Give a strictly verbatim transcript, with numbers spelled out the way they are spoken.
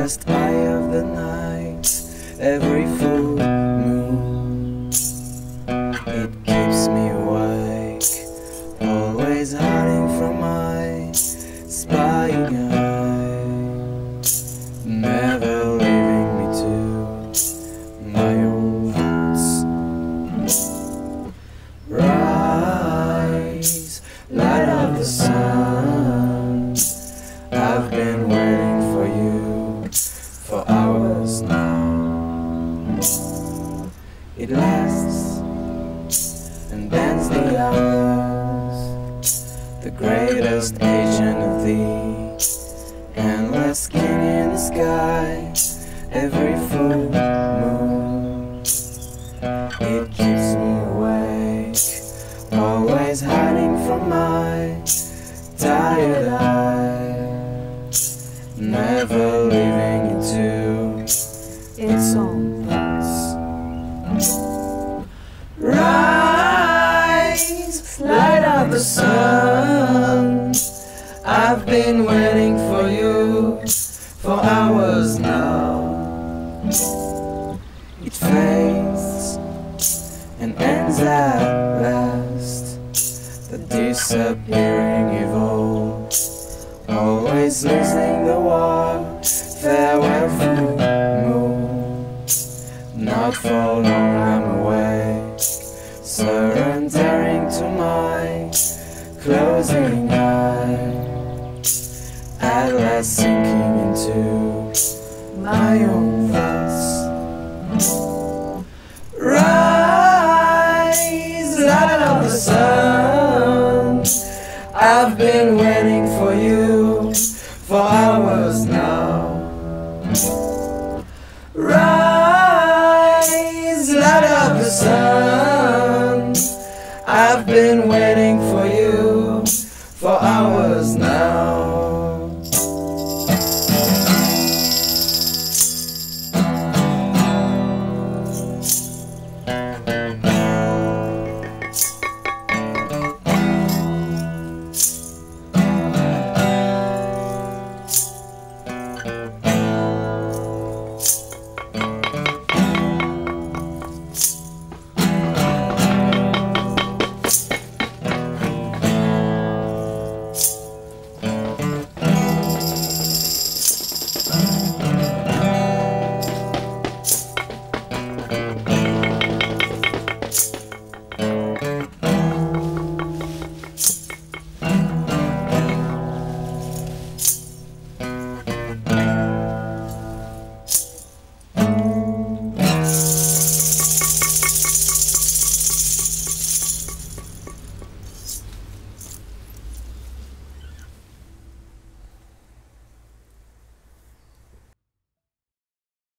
last eye of the night, every full moon. It keeps me awake, always hiding from my spying eye, never leaving me to my own thoughts. Rise, light of the sun, I've been waiting for you for hours now. It lasts and bends the hours, the greatest agent of the endless king in the sky, every full moon. It keeps me awake, always hiding from my tired eye, never leaving it to its own thoughts. Rise, light of the sun, I've been waiting for you for hours now. It fades and ends at last, the disappearing evil, always losing the war. Farewell, full moon, not for long I'm awake, surrendering to my closing eye, at last sinking into my own thoughts. Rise, light of the sun, I've been waiting for you for hours now. Rise, light of the sun, I've been waiting for